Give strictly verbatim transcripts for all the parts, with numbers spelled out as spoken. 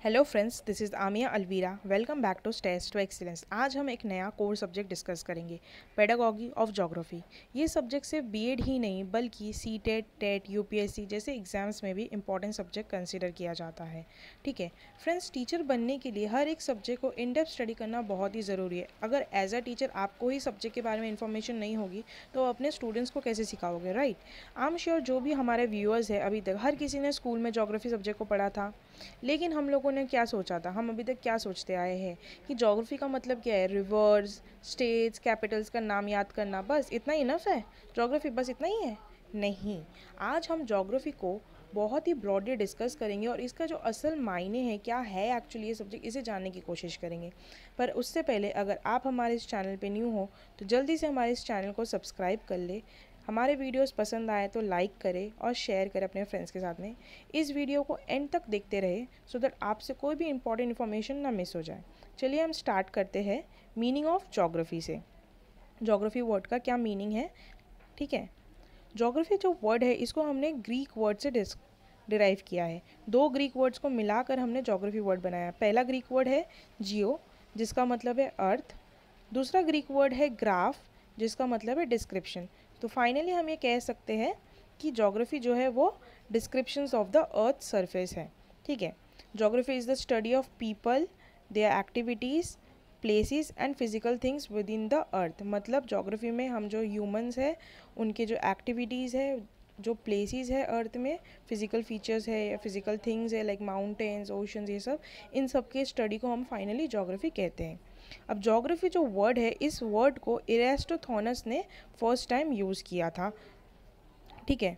Hello friends, this is Amiya Alvira. Welcome back to stairs to excellence. आज हम एक नया कोर सब्जेक्ट डिस्कस करेंगे, पेडागॉजी ऑफ ज्योग्राफी। ये सब्जेक्ट सिर्फ बीएड ही नहीं बल्कि सी टेट, टेट, यूपीएससी जैसे एग्जाम्स में भी इंपॉर्टेंट सब्जेक्ट कंसिडर किया जाता है। ठीक है फ्रेंड्स, टीचर बनने के लिए हर एक सब्जेक्ट को इन डेप्थ स्टडी करना बहुत ही ज़रूरी है। अगर एज अ टीचर आपको ही सब्जेक्ट के बारे में इंफॉर्मेशन नहीं होगी तो अपने स्टूडेंट्स को कैसे सिखाओगे, राइट? आई एम श्योर जो भी हमारे व्यूअर्स है अभी तक हर किसी ने स्कूल में ज्योग्राफी सब्जेक्ट को पढ़ा था। लेकिन हम लोगों ने क्या सोचा था, हम अभी तक क्या सोचते आए हैं कि ज्योग्राफी का मतलब क्या है, रिवर्स, स्टेट्स, कैपिटल्स का नाम याद करना, बस इतना ही इनफ है? ज्योग्राफी बस इतना ही है? नहीं, आज हम ज्योग्राफी को बहुत ही ब्रॉडली डिस्कस करेंगे और इसका जो असल मायने हैं, क्या है एक्चुअली ये सब्जेक्ट, इसे जानने की कोशिश करेंगे। पर उससे पहले अगर आप हमारे इस चैनल पे न्यू हो तो जल्दी से हमारे इस चैनल को सब्सक्राइब कर ले। हमारे वीडियोस पसंद आए तो लाइक करें और शेयर करें अपने फ्रेंड्स के साथ में। इस वीडियो को एंड तक देखते रहे सो दैट आपसे कोई भी इंपॉर्टेंट इन्फॉर्मेशन ना मिस हो जाए। चलिए हम स्टार्ट करते हैं मीनिंग ऑफ ज्योग्राफी से। ज्योग्राफी वर्ड का क्या मीनिंग है? ठीक है, ज्योग्राफी जो वर्ड है इसको हमने ग्रीक वर्ड से डिराइव किया है। दो ग्रीक वर्ड्स को मिलाकर हमने ज्योग्राफी वर्ड बनाया। पहला ग्रीक वर्ड है जियो, जिसका मतलब है अर्थ। दूसरा ग्रीक वर्ड है ग्राफ, जिसका मतलब है डिस्क्रिप्शन। तो फाइनली हम ये कह सकते हैं कि ज्योग्राफी जो है वो descriptions of the earth surface है। ठीक है, geography is the study of people, their activities, places and physical things with in the earth. मतलब ज्योग्राफी में हम जो ह्यूमंस है उनके जो एक्टिविटीज़ है, जो प्लेसेस है अर्थ में, फिजिकल फीचर्स है या फिजिकल थिंग्स है लाइक माउंटेन्स, ओशंस, ये सब, इन सब के स्टडी को हम फाइनली ज्योग्राफी कहते हैं। अब ज्योग्राफी जो वर्ड है, इस वर्ड को इरेस्टोथोनस ने फर्स्ट टाइम यूज़ किया था। ठीक है,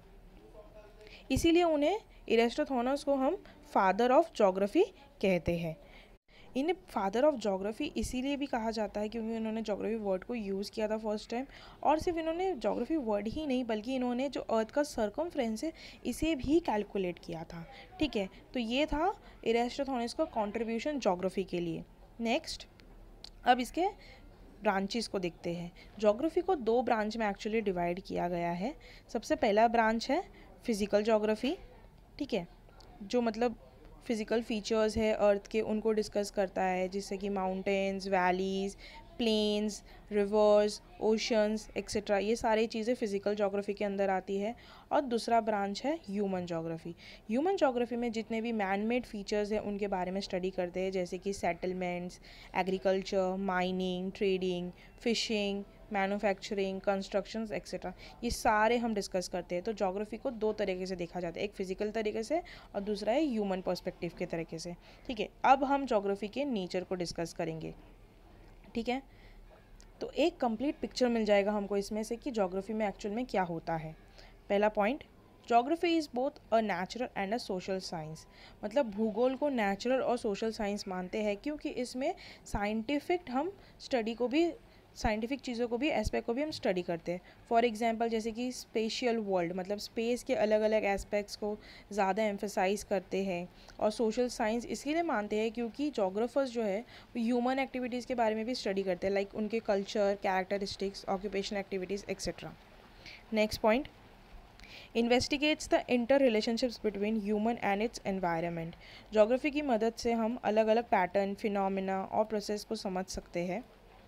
इसीलिए उन्हें, इरेस्टोथोनस को हम फादर ऑफ ज्योग्राफी कहते हैं। इन्हें फादर ऑफ ज्योग्राफी इसीलिए भी कहा जाता है क्योंकि इन्होंने ज्योग्राफी वर्ड को यूज़ किया था फर्स्ट टाइम। और सिर्फ इन्होंने ज्योग्राफी वर्ड ही नहीं बल्कि इन्होंने जो अर्थ का सर्कमफ्रेंस है इसे भी कैलकुलेट किया था। ठीक है, तो ये था इरेस्टोथोनस का कॉन्ट्रीब्यूशन ज्योग्राफी के लिए। नेक्स्ट, अब इसके ब्रांचेस को देखते हैं। ज्योग्राफी को दो ब्रांच में एक्चुअली डिवाइड किया गया है। सबसे पहला ब्रांच है फिज़िकल ज्योग्राफी। ठीक है, जो मतलब फिज़िकल फीचर्स है अर्थ के उनको डिस्कस करता है, जिससे कि mountains, valleys, plains, rivers, oceans etcetera, ये सारी चीज़ें फिज़िकल ज्योग्राफी के अंदर आती है। और दूसरा ब्रांच है ह्यूमन ज्योग्राफी। ह्यूमन ज्योग्राफी में जितने भी मैन मेड फीचर्स हैं उनके बारे में स्टडी करते हैं, जैसे कि settlements, agriculture, mining, trading, fishing, manufacturing, constructions etcetera, ये सारे हम डिस्कस करते हैं। तो ज्योग्राफी को दो तरीके से देखा जाता है, एक फिजिकल तरीके से और दूसरा है ह्यूमन पर्सपेक्टिव के तरीके से। ठीक है, अब हम ज्योग्राफी के नेचर को डिस्कस करेंगे। ठीक है, तो एक कंप्लीट पिक्चर मिल जाएगा हमको इसमें से कि ज्योग्राफी में एक्चुअल में क्या होता है। पहला point, geography is both a natural and a social science. मतलब भूगोल को नेचुरल और सोशल साइंस मानते हैं क्योंकि इसमें साइंटिफिक हम स्टडी को भी, साइंटिफिक चीज़ों को भी, एस्पेक्ट को भी हम स्टडी करते हैं। फॉर एग्जांपल जैसे कि स्पेशियल वर्ल्ड, मतलब स्पेस के अलग अलग एस्पेक्ट्स को ज़्यादा एम्फेसाइज करते हैं। और सोशल साइंस इसलिए मानते हैं क्योंकि जोग्राफर्स जो है वो ह्यूमन एक्टिविटीज़ के बारे में भी स्टडी करते हैं, लाइक उनके culture, characteristics, occupation activities etcetera. Next point, investigates the inter relationships between human and its environment. Geography की मदद से हम अलग अलग पैटर्न, फिनोमिना और प्रोसेस को समझ सकते हैं।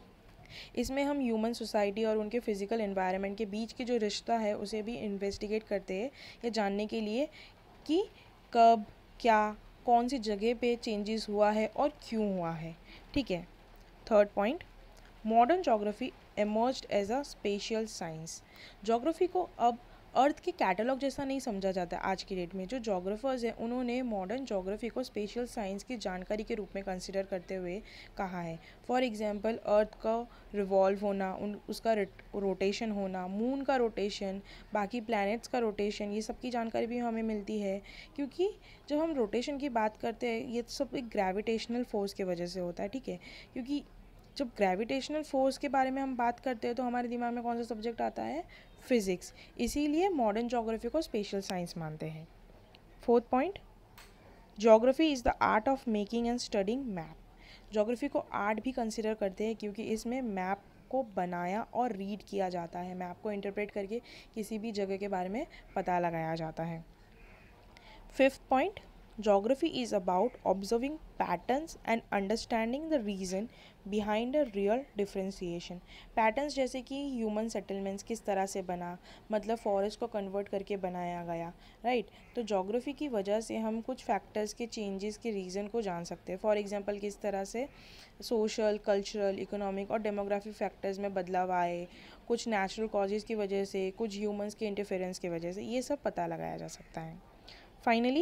इसमें हम ह्यूमन सोसाइटी और उनके फिज़िकल एनवायरनमेंट के बीच की जो रिश्ता है उसे भी इन्वेस्टिगेट करते हैं, या जानने के लिए कि कब, क्या, कौन सी जगह पे चेंजेस हुआ है और क्यों हुआ है। ठीक है, third point, modern geography emerged as a spatial science. Geography को अब अर्थ के कैटलॉग जैसा नहीं समझा जाता आज की डेट में। जो जोग्राफर्स हैं उन्होंने मॉडर्न ज्योग्राफी को स्पेशल साइंस की जानकारी के रूप में कंसिडर करते हुए कहा है। फॉर एग्जांपल अर्थ का रिवॉल्व होना, उन उसका रोटेशन होना, मून का रोटेशन, बाकी प्लैनेट्स का रोटेशन, ये सब की जानकारी भी हमें मिलती है। क्योंकि जब हम रोटेशन की बात करते हैं ये सब एक ग्रेविटेशनल फोर्स की वजह से होता है। ठीक है, क्योंकि जब ग्रेविटेशनल फोर्स के बारे में हम बात करते हैं तो हमारे दिमाग में कौन सा सब्जेक्ट आता है? फिज़िक्स। इसीलिए मॉडर्न ज्योग्राफी को स्पेशल साइंस मानते हैं। Fourth point, geography is the art of making and studying map. Geography को आर्ट भी कंसिडर करते हैं क्योंकि इसमें मैप को बनाया और रीड किया जाता है। मैप को इंटरप्रेट करके किसी भी जगह के बारे में पता लगाया जाता है। Fifth point, Geography is about observing patterns and understanding the reason behind a real differentiation. Patterns जैसे कि ह्यूमन सेटलमेंट्स किस तरह से बना, मतलब फॉरेस्ट को कन्वर्ट करके बनाया गया, राइट right? तो जोग्राफी की वजह से हम कुछ फैक्टर्स के चेंजेस के रीज़न को जान सकते हैं. फॉर एग्जांपल किस तरह से सोशल, कल्चरल, इकोनॉमिक और डेमोग्राफिक फैक्टर्स में बदलाव आए, कुछ नेचुरल कॉजेज़ की वजह से, कुछ ह्यूमंस के इंटरफेरेंस की वजह से, ये सब पता लगाया जा सकता है. Finally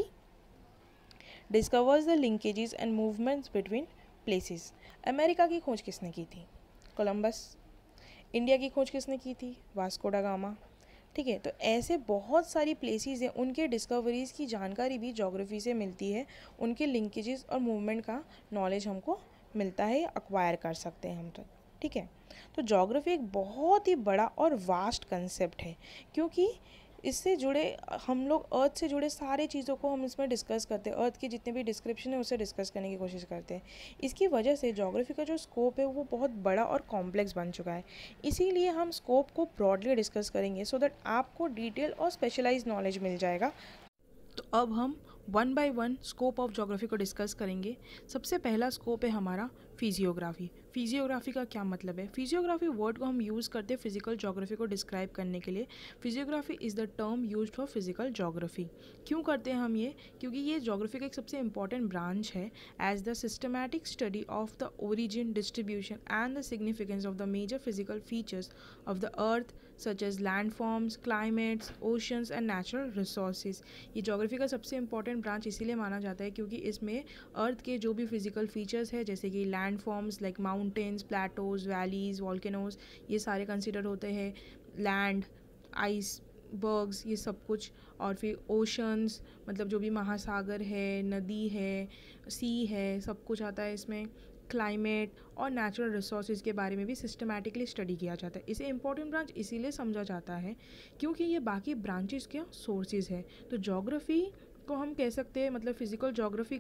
discovers the linkages and movements between places. America की खोज किसने की थी? कोलंबस. इंडिया की खोज किसने की थी? वास्को डा गामा. ठीक है, तो ऐसे बहुत सारी प्लेसेस हैं, उनके डिस्कवरीज़ की जानकारी भी ज्योग्राफी से मिलती है. उनके लिंकेजेस और मूवमेंट का नॉलेज हमको मिलता है या अक्वायर कर सकते हैं हम तक. ठीक है, तो ज्योग्राफी एक बहुत ही बड़ा और वास्ट कंसेप्ट है, क्योंकि इससे जुड़े हम लोग अर्थ से जुड़े सारे चीज़ों को हम इसमें डिस्कस करते हैं. अर्थ की जितने भी डिस्क्रिप्शन है उसे डिस्कस करने की कोशिश करते हैं. इसकी वजह से ज्योग्राफी का जो स्कोप है वो बहुत बड़ा और कॉम्प्लेक्स बन चुका है. इसीलिए हम स्कोप को ब्रॉडली डिस्कस करेंगे सो दैट आपको डिटेल और स्पेशलाइज नॉलेज मिल जाएगा. तो अब हम one by one scope of geography को डिस्कस करेंगे. सबसे पहला स्कोप है हमारा फिजियोग्राफी. फिजियोग्राफी का क्या मतलब है? फिजियोग्राफी वर्ड को हम यूज़ करते हैं फिजिकल ज्योग्राफी को डिस्क्राइब करने के लिए. Physiography is the term used for physical geography. क्यों करते हैं हम ये? क्योंकि ये ज्योग्राफी का एक सबसे इंपॉर्टेंट ब्रांच है as the systematic study of the origin, distribution and the significance of the major physical features of the earth such as landforms, climates, oceans and natural resources. ये ज्योग्राफी का सबसे important branch इसीलिए माना जाता है क्योंकि इसमें अर्थ के जो भी फिजिकल फीचर्स है, जैसे कि land forms like mountains, plateaus, valleys, volcanoes, ये सारे कंसिडर होते हैं. लैंड, आइस बर्ग्स, ये सब कुछ. और फिर ओशंस, मतलब जो भी महासागर है, नदी है, सी है, सब कुछ आता है इसमें. क्लाइमेट और नेचुरल रिसोर्सेज के बारे में भी सिस्टमैटिकली स्टडी किया जाता है. इसे इंपॉर्टेंट ब्रांच इसीलिए समझा जाता है क्योंकि ये बाकी ब्रांचेस के सोर्सेज है. तो ज्योग्राफी को हम कह सकते हैं, मतलब फिजिकल ज्योग्राफी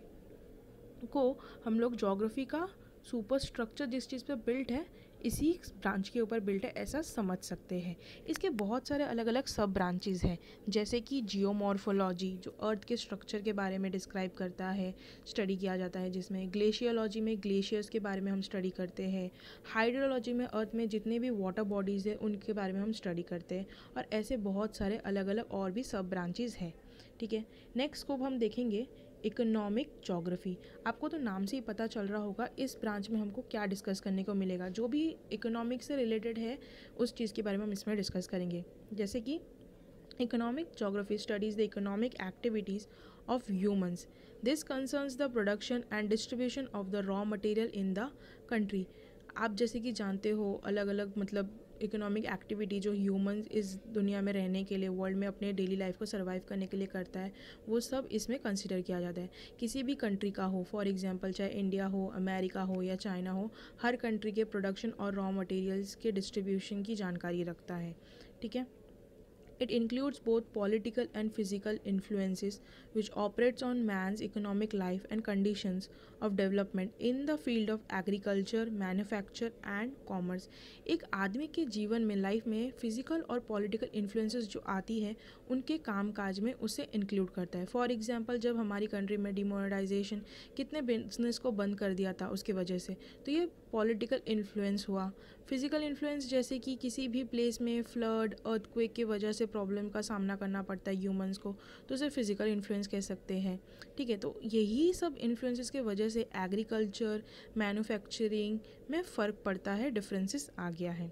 को हम लोग ज्योग्राफी का सुपर स्ट्रक्चर जिस चीज़ पे बिल्ट है इसी ब्रांच के ऊपर बिल्ट है, ऐसा समझ सकते हैं. इसके बहुत सारे अलग अलग सब ब्रांचेस हैं, जैसे कि जियोमॉर्फोलॉजी जो अर्थ के स्ट्रक्चर के बारे में डिस्क्राइब करता है, स्टडी किया जाता है जिसमें. ग्लेशियोलॉजी में ग्लेशियर्स के बारे में हम स्टडी करते हैं. हाइड्रोलॉजी में अर्थ में जितने भी वाटर बॉडीज़ हैं उनके बारे में हम स्टडी करते हैं. और ऐसे बहुत सारे अलग अलग और भी सब ब्रांचेस हैं. ठीक है, नेक्स्ट स्कोप हम देखेंगे इकोनॉमिक ज्योग्राफी. आपको तो नाम से ही पता चल रहा होगा इस ब्रांच में हमको क्या डिस्कस करने को मिलेगा. जो भी इकोनॉमिक से रिलेटेड है उस चीज़ के बारे में हम इसमें डिस्कस करेंगे. जैसे कि economic geography studies the economic activities of humans. This concerns the production and distribution of the raw material in the country. आप जैसे कि जानते हो अलग अलग मतलब इकोनॉमिक एक्टिविटी जो ह्यूमंस इस दुनिया में रहने के लिए, वर्ल्ड में अपने डेली लाइफ को सर्वाइव करने के लिए करता है, वो सब इसमें कंसिडर किया जाता है. किसी भी कंट्री का हो, फॉर एग्जांपल चाहे इंडिया हो, अमेरिका हो या चाइना हो, हर कंट्री के प्रोडक्शन और रॉ मटेरियल्स के डिस्ट्रीब्यूशन की जानकारी रखता है. ठीक है, it includes both political and physical influences which operates on man's economic life and conditions of development in the field of agriculture, manufacture and commerce. एक आदमी के जीवन में, लाइफ में फिजिकल और पॉलिटिकल इन्फ्लुएंसेस जो आती है उनके काम काज में उसे इंक्लूड करता है. फॉर एग्जांपल जब हमारी कंट्री में डिमोनेटाइजेशन कितने बिजनेस को बंद कर दिया था उसकी वजह से, तो ये पॉलिटिकल इन्फ्लुएंस हुआ. फिजिकल इन्फ्लुएंस जैसे कि किसी भी प्लेस में फ्लड, अर्थक्वेक की वजह से प्रॉब्लम का सामना करना पड़ता है ह्यूमंस को, तो उसे फिजिकल इन्फ्लुएंस कह सकते हैं. ठीक है, तो यही सब इन्फ्लुएंसेस की वजह से एग्रीकल्चर, मैन्युफैक्चरिंग में फ़र्क पड़ता है, डिफरेंसेस आ गया है.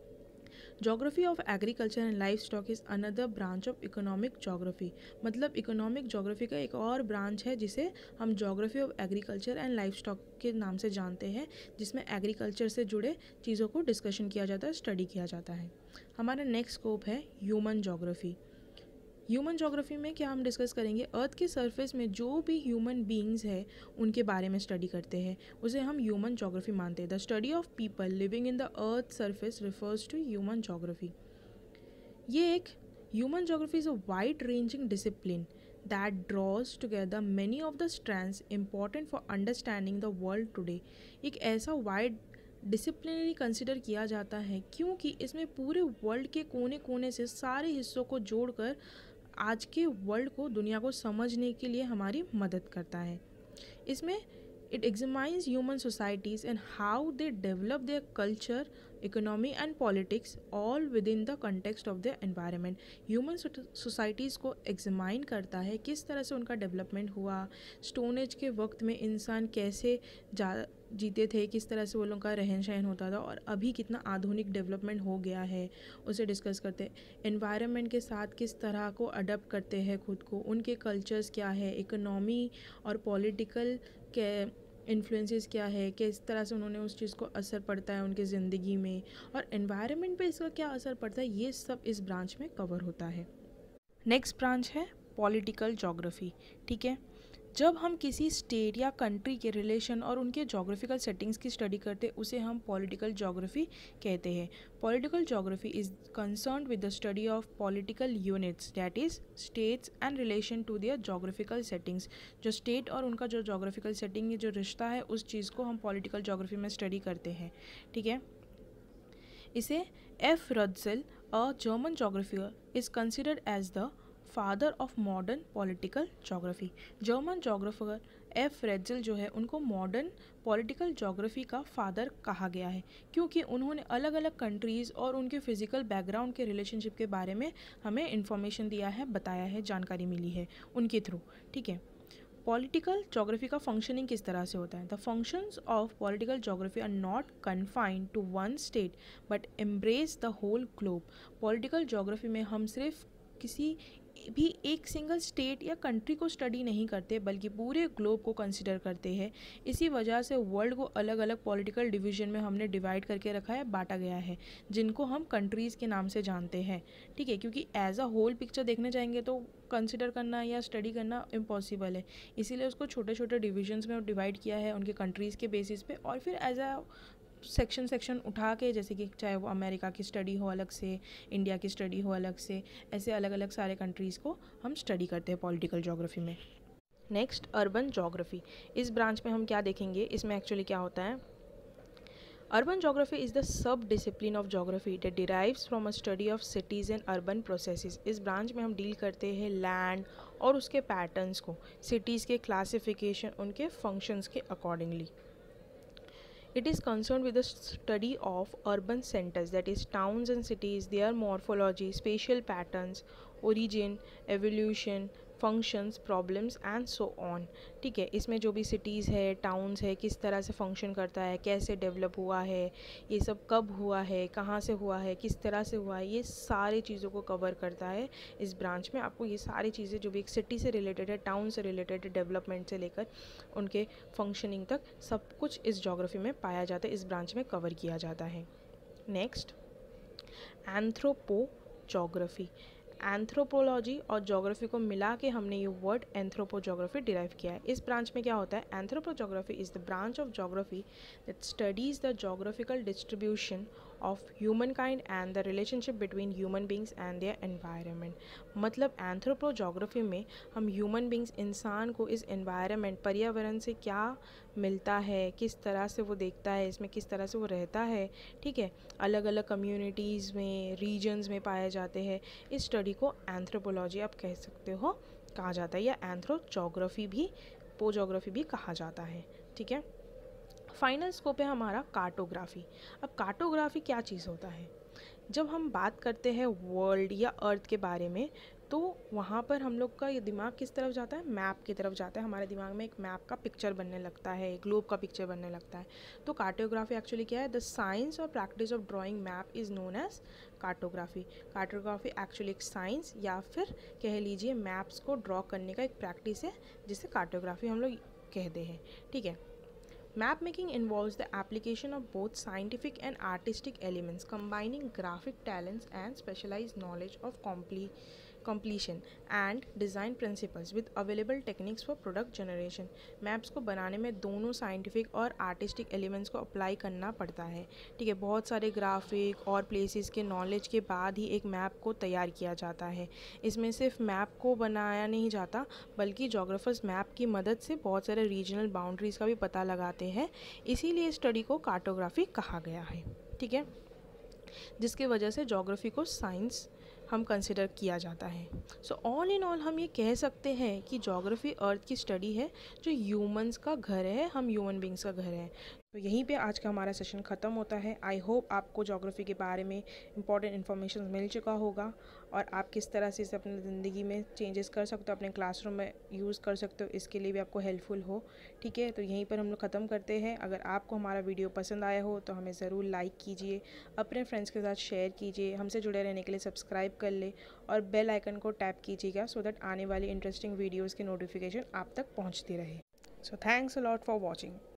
Geography of agriculture and livestock is another branch of economic geography. मतलब इकोनॉमिक ज्योग्राफी का एक और ब्रांच है जिसे हम geography of agriculture and livestock के नाम से जानते हैं, जिसमें एग्रीकल्चर से जुड़े चीज़ों को डिस्कशन किया जाता है, स्टडी किया जाता है. हमारा नेक्स्ट स्कोप है ह्यूमन ज्योग्राफी. ह्यूमन ज्योग्राफी में क्या हम डिस्कस करेंगे, अर्थ के सरफेस में जो भी ह्यूमन बींग्स है उनके बारे में स्टडी करते हैं, उसे हम ह्यूमन ज्योग्राफी मानते हैं. The study of people living in the earth surface refers to human geography. ये एक human geography is a wide ranging discipline that draws together many of the strands important for understanding the world today. एक ऐसा wide disciplinary consider किया जाता है क्योंकि इसमें पूरे वर्ल्ड के कोने कोने से सारे हिस्सों को जोड़कर आज के वर्ल्ड को, दुनिया को समझने के लिए हमारी मदद करता है। इसमें it examines human societies and how they develop their culture, economy and politics all within the context of their environment. Human societies को examine करता है किस तरह से उनका डेवलपमेंट हुआ, स्टोन एज के वक्त में इंसान कैसे जा जीते थे, किस तरह से वो लोगों का रहन सहन होता था और अभी कितना आधुनिक डेवलपमेंट हो गया है, उसे डिस्कस करते हैं। एनवायरनमेंट के साथ किस तरह को अडप्ट करते हैं खुद को, उनके कल्चर्स क्या है, इकोनॉमी और पॉलिटिकल के इन्फ्लुएंसेस क्या है, किस तरह से उन्होंने उस चीज़ को असर पड़ता है उनकी ज़िंदगी में, और एनवायरनमेंट पे इसका क्या असर पड़ता है, ये सब इस ब्रांच में कवर होता है। नेक्स्ट ब्रांच है पॉलिटिकल ज्योग्राफी। ठीक है, जब हम किसी स्टेट या कंट्री के रिलेशन और उनके जोग्राफिकल सेटिंग्स की स्टडी करते हैं उसे हम पॉलिटिकल ज्योग्राफी कहते हैं। Political geography is concerned with the study of political units that is states and relation to their geographical settings. जो स्टेट और उनका जो जोग्राफिकल सेटिंग जो रिश्ता है उस चीज़ को हम पॉलिटिकल ज्योग्राफी में स्टडी करते हैं। ठीक है, इसे F Ratzel a German geographer is considered as the father of modern political geography. German geographer F Ratzel जो है उनको मॉडर्न पॉलिटिकल ज्योग्राफी का फादर कहा गया है, क्योंकि उन्होंने अलग अलग कंट्रीज़ और उनके फिजिकल बैकग्राउंड के रिलेशनशिप के बारे में हमें इंफॉर्मेशन दिया है, बताया है, जानकारी मिली है उनके थ्रू। ठीक है, पॉलिटिकल ज्योग्राफी का फंक्शनिंग किस तरह से होता है। The functions of political geography are not confined to one state but embrace the whole globe. Political geography में हम सिर्फ किसी भी एक सिंगल स्टेट या कंट्री को स्टडी नहीं करते बल्कि पूरे ग्लोब को कंसिडर करते हैं। इसी वजह से वर्ल्ड को अलग अलग पॉलिटिकल डिवीजन में हमने डिवाइड करके रखा है, बांटा गया है, जिनको हम कंट्रीज़ के नाम से जानते हैं। ठीक है, क्योंकि एज अ होल पिक्चर देखने जाएंगे तो कंसिडर करना या स्टडी करना इम्पॉसिबल है, इसीलिए उसको छोटे छोटे डिविजन्स में डिवाइड किया है उनके कंट्रीज़ के बेसिस पे, और फिर एज अ सेक्शन सेक्शन उठा के, जैसे कि चाहे वो अमेरिका की स्टडी हो अलग से, इंडिया की स्टडी हो अलग से, ऐसे अलग अलग सारे कंट्रीज़ को हम स्टडी करते हैं पॉलिटिकल ज्योग्राफी में। Next urban geography. इस ब्रांच में हम क्या देखेंगे, इसमें एक्चुअली क्या होता है। Urban geography is the sub discipline of geography that derives from a study of cities and urban processes. इस ब्रांच में हम डील करते हैं लैंड और उसके पैटर्न्स को, सिटीज़ के क्लासिफिकेशन, उनके फंक्शंस के accordingly. It is concerned with the study of urban centers, that is towns and cities, their morphology, spatial patterns, origin, evolution, functions, problems and so on. ठीक है, इसमें जो भी सिटीज़ है, टाउन्स है, किस तरह से फंक्शन करता है, कैसे डेवलप हुआ है, ये सब कब हुआ है, कहाँ से हुआ है, किस तरह से हुआ है, ये सारी चीज़ों को कवर करता है इस ब्रांच में। आपको ये सारी चीज़ें जो भी एक सिटी से रिलेटेड है, टाउन से रिलेटेड है, डेवलपमेंट से लेकर उनके फंक्शनिंग तक सब कुछ इस ज्योग्राफी में पाया जाता है, इस ब्रांच में कवर किया जाता है। Next anthropo geography. एंथ्रोपोलॉजी और ज्योग्राफी को मिला के हमने ये वर्ड एंथ्रोपो ज्योग्राफी डिराइव किया है। इस ब्रांच में क्या होता है, anthropo geography is the branch of geography that studies the geographical distribution of human kind and the relationship between human beings and their environment. मतलब एंथ्रोपो ज्योग्राफी में हम ह्यूमन बींग्स, इंसान को इस एनवायरनमेंट, पर्यावरण से क्या मिलता है, किस तरह से वो देखता है, इसमें किस तरह से वो रहता है, ठीक है, अलग अलग कम्युनिटीज़ में, रीजन्स में पाए जाते हैं। इस स्टडी को एंथ्रोपोलॉजी आप कह सकते हो, कहा जाता है, या एंथ्रो ज्योग्राफी भी, पो ज्योग्राफी भी कहा जाता है। ठीक है, फाइनल स्कोप है हमारा कार्टोग्राफी। अब कार्टोग्राफी क्या चीज़ होता है, जब हम बात करते हैं वर्ल्ड या अर्थ के बारे में तो वहाँ पर हम लोग का ये दिमाग किस तरफ जाता है, मैप की तरफ जाता है। हमारे दिमाग में एक मैप का पिक्चर बनने लगता है, ग्लोब का पिक्चर बनने लगता है। तो कार्टोग्राफी एक्चुअली क्या है, द साइंस और practice of drawing map is known as cartography. Cartography actually एक साइंस या फिर कह लीजिए मैप्स को ड्रॉ करने का एक प्रैक्टिस है, जिसे कार्टोग्राफी हम लोग कहते हैं। ठीक है, map making involves the application of both scientific and artistic elements, combining graphic talents and specialized knowledge of comple- completion and design principles with available techniques for product generation। Maps को बनाने में दोनों साइंटिफिक और artistic elements को apply करना पड़ता है। ठीक है, बहुत सारे ग्राफिक और प्लेसेस के नॉलेज के बाद ही एक मैप को तैयार किया जाता है। इसमें सिर्फ मैप को बनाया नहीं जाता बल्कि जोग्राफर्स मैप की मदद से बहुत सारे रीजनल बाउंड्रीज़ का भी पता लगाते हैं, इसीलिए स्टडी को कार्टोग्राफी कहा गया है। ठीक है, जिसके वजह से जोग्राफी को साइंस हम कंसिडर किया जाता है। सो ऑल इन ऑल हम ये कह सकते हैं कि ज्योग्राफी अर्थ की स्टडी है जो ह्यूमंस का घर है, हम ह्यूमन बींग्स का घर है। तो यहीं पे आज का हमारा सेशन ख़त्म होता है। आई होप आपको ज्योग्राफी के बारे में इंपॉर्टेंट इन्फॉर्मेशन मिल चुका होगा और आप किस तरह से इसे अपनी ज़िंदगी में चेंजेस कर सकते हो, अपने क्लासरूम में यूज़ कर सकते हो, इसके लिए भी आपको हेल्पफुल हो। ठीक है, तो यहीं पर हम लोग ख़त्म करते हैं। अगर आपको हमारा वीडियो पसंद आया हो तो हमें ज़रूर लाइक कीजिए, अपने फ्रेंड्स के साथ शेयर कीजिए, हमसे जुड़े रहने के लिए सब्सक्राइब कर ले और बेल आइकन को टैप कीजिएगा सो दैट आने वाली इंटरेस्टिंग वीडियोज़ की नोटिफिकेशन आप तक पहुँचती रहे। So thanks a lot for watching.